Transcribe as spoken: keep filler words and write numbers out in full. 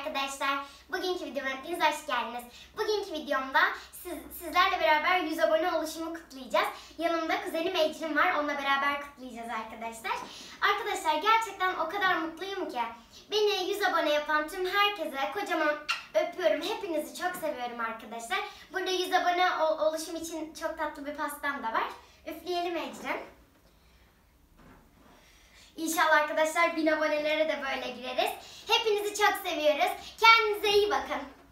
arkadaşlar. Bugünkü videoma hepiniz hoş geldiniz. Bugünkü videomda siz, sizlerle beraber yüz abone oluşumu kutlayacağız. Yanımda kuzenim Ecrin var. Onunla beraber kutlayacağız arkadaşlar. Arkadaşlar gerçekten o kadar mutluyum ki. Beni yüz abone yapan tüm herkese kocaman öpüyorum. Hepinizi çok seviyorum arkadaşlar. Burada yüz abone oluşum için çok tatlı bir pastam da var. Üfleyelim Ecrin. İnşallah arkadaşlar bin abonelere de böyle gireriz. Hepinizi çok seviyoruz. Kendinize iyi bakın.